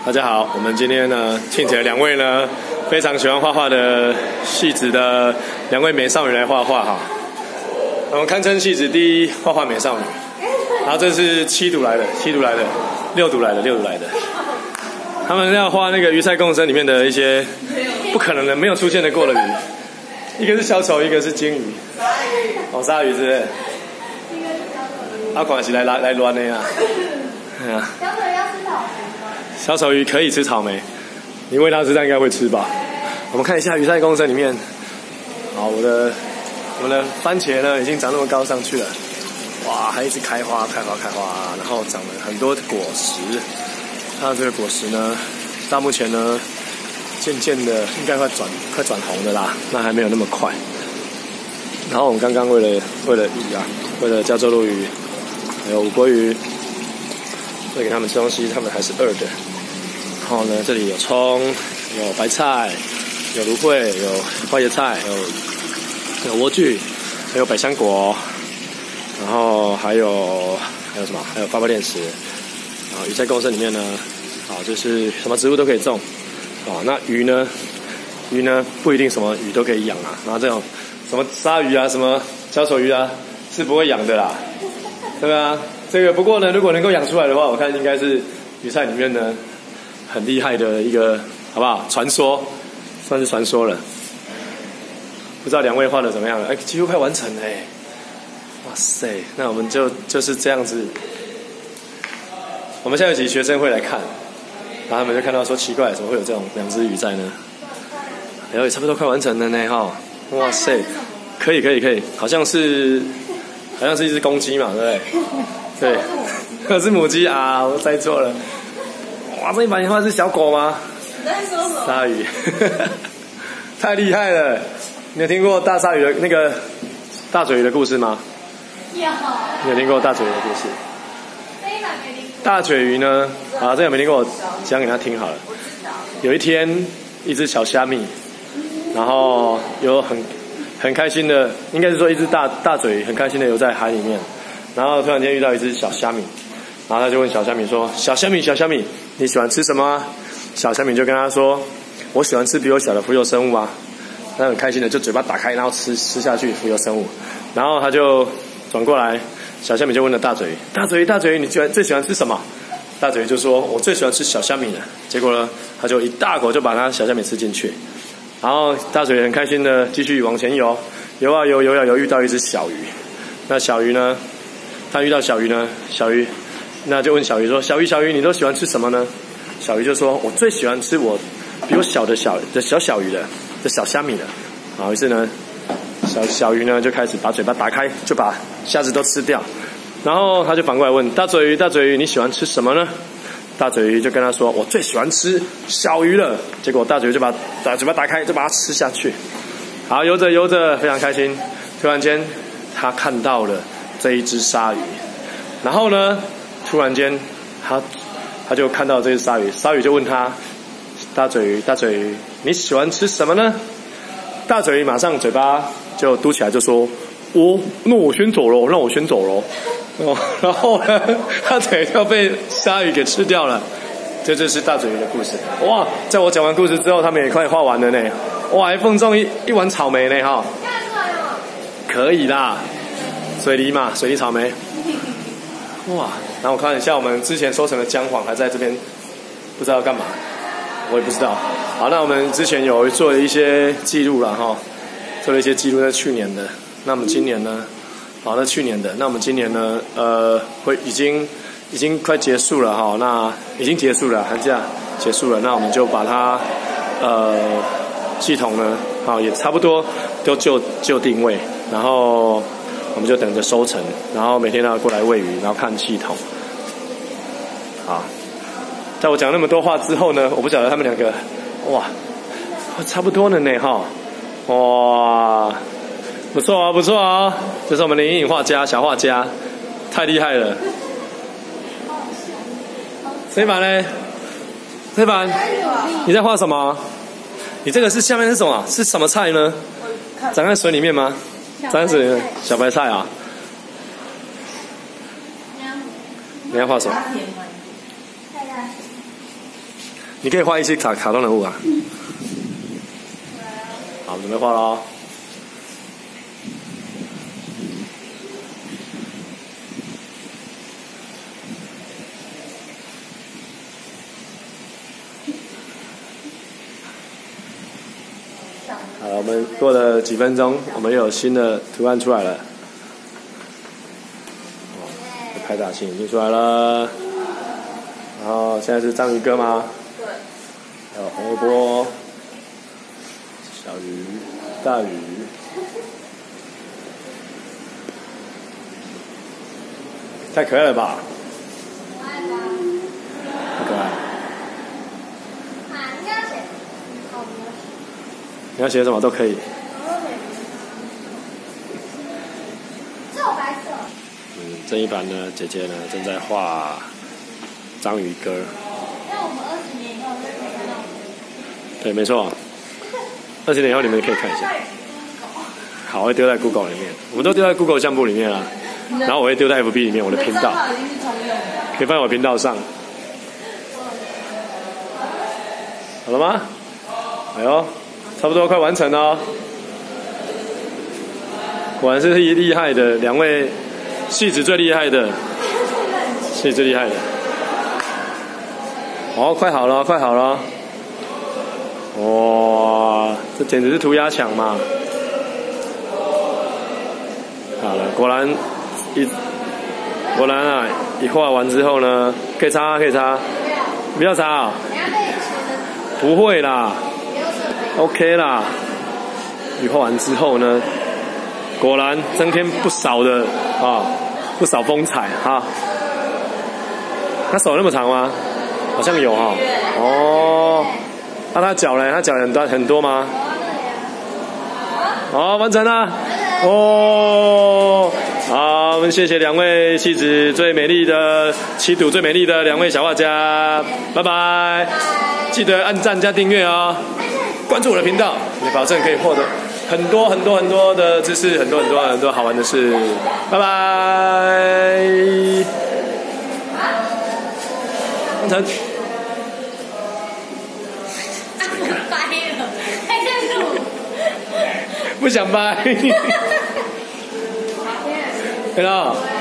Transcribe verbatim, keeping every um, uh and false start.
大家好，我们今天呢，请请了两位呢非常喜欢画画的戏子的两位美少女来画画哈。我们堪称戏子第一画画美少女。然后这是七组来的，七组来的，六组来的，六组来的。他们要画那个鱼菜共生里面的一些不可能的、没有出现的过的鱼，一个是小丑，一个是金鱼。哦，鲨鱼是不是？阿款是来来来乱的呀。哎呀。小丑要吃草莓。小丑鱼可以吃草莓，你喂它吃，它应该会吃吧？我们看一下鱼菜共生里面，好，我的我的番茄呢已经长那么高上去了，哇，还一直开花开花开花，然后长了很多果实。它这个果实呢，到目前呢，渐渐的应该快转快转红的啦，那还没有那么快。然后我们刚刚为了为了鱼啊，为了加州鲈鱼，还有五国鱼，喂给他们吃东西，他们还是饿的。然后呢，这里有葱，有白菜，有芦荟，有花椰菜，有有莴苣，还有百香果，然后还有还有什么？还有八八炼石。啊，鱼菜共生里面呢，啊，就是什么植物都可以种。啊，那鱼呢？鱼呢不一定什么鱼都可以养啊。然后这种什么鲨鱼啊，什么小丑鱼啊，是不会养的啦，对吧？这个不过呢，如果能够养出来的话，我看应该是鱼菜里面呢很厉害的一个，好不好？传说，算是传说了。不知道两位画的怎么样了？哎，几乎快完成了哎！哇塞，那我们就就是这样子。我们下一集学生会来看，然后他们就看到说奇怪，怎么会有这种两只鱼在呢？哎呦，也差不多快完成了呢哈！哇塞，可以可以可以，好像是好像是一只公鸡嘛，对不对？对，那是母鸡啊，我猜错了。哇，这一版画是小狗吗？ 你在说什么？ 鲨鱼，太厉害了！你有听过大鲨鱼的那个大嘴鱼的故事吗？ 有。 你有听过大嘴鱼的故事？ 这一版没听过。 大嘴鱼呢？啊，这个没听过，我讲给他听好了。有一天，一只小虾米，然后有很很开心的，应该是说一只大大嘴鱼很开心的游在海里面，然后突然间遇到一只小虾米，然后他就问小虾米说：“小虾米，小虾米，你喜欢吃什么啊？”小虾米就跟他说：“我喜欢吃比我小的浮游生物啊。”他很开心的就嘴巴打开，然后吃吃下去浮游生物，然后他就转过来。小虾米就问了大嘴鱼：“大嘴鱼，大嘴鱼，你喜欢最喜欢吃什么？”大嘴鱼就说：“我最喜欢吃小虾米了。”结果呢，他就一大口就把他小虾米吃进去。然后大嘴鱼很开心的继续往前游，游啊游，游啊游，遇到一只小鱼。那小鱼呢？他遇到小鱼呢？小鱼那就问小鱼说：“小鱼，小鱼，你都喜欢吃什么呢？”小鱼就说：“我最喜欢吃我比我小的小的小小鱼的的小虾米了。”然后于是呢。小小鱼呢就开始把嘴巴打开，就把虾子都吃掉，然后他就反过来问大嘴鱼：“大嘴鱼，你喜欢吃什么呢？”大嘴鱼就跟他说：“我最喜欢吃小鱼了。”结果大嘴鱼就把把嘴巴打开，就把它吃下去。好，游着游着非常开心，突然间他看到了这一只鲨鱼，然后呢，突然间他他就看到这只鲨鱼，鲨鱼就问他：“大嘴鱼，大嘴鱼，你喜欢吃什么呢？”大嘴鱼马上嘴巴就嘟起来，就说：“我、哦，那我先走喽，让我先走喽。”哦，然后呢，大嘴就被鲨鱼给吃掉了。这就是大嘴鱼的故事。哇，在我讲完故事之后，他们也快画完了呢。哇，还奉送一一碗草莓呢，哈。看出来了。可以啦，水梨嘛，水梨草莓。哇，然后我看一下我们之前收成的姜黄还在这边，不知道要干嘛。我也不知道。好，那我们之前有做了一些记录了哈，做了一些记录在去年的。那我们今年呢？好，那去年的。那我们今年呢？呃，会已经已经快结束了哈。那已经结束了，寒假结束了。那我们就把它呃系统呢，好也差不多都就就定位，然后我们就等着收成，然后每天都要过来喂鱼，然后看系统。好。在我讲那么多话之后呢，我不晓得他们两个，哇，差不多了呢哈，哇，不错啊，不错啊，这是我们的阴影画家，小画家，太厉害了。这版呢？这版你在画什么？你这个是下面是什么？是什么菜呢？长在水里面吗？长在水里面，小白菜啊。你要画什么？ 你可以画一些卡卡通人物啊。好，准备画喽。好了，我们过了几分钟，我们又有新的图案出来了。哦，拍打星已经出来了。然后现在是章鱼哥吗？对。还有红萝卜、小鱼、大鱼。太可爱了吧！可爱吧？太可爱。啊，应该写。好，你要写什么都可以。这有白色。嗯，这一版呢，姐姐呢正在画章鱼哥。 那我们二十年以后就可以看到。 对，没错。二十年以后你们可以看一下。好，我会丢在 Google 里面，我们都丢在 Google 相簿里面啊。然后我会丢在 F B 里面，我的频道。可以放在我频道上。好了吗？哎呦，差不多快完成了哦。果然是厉害的，两位戏子最厉害的，戏子最厉害的。哦，快好了，快好了！哇，这简直是涂鸦墙嘛！好了，果然一果然啊，一画完之后呢，可以擦，可以擦，不要擦啊！不会啦 ，OK 啦。一画完之后呢，果然增添不少的啊，不少风采哈。他手那么长吗？好像有哈。哦，那、啊、他脚呢？他脚很多很多吗？好，完成了。哦，好，我们谢谢两位戏子最美丽的七组最美丽的两位小画家，拜拜。记得按赞加订阅哦，关注我的频道，你保证可以获得很多很多很多的知识，很多很多很多好玩的事。拜拜。完成。 掰了，还在录。 不想掰。对了。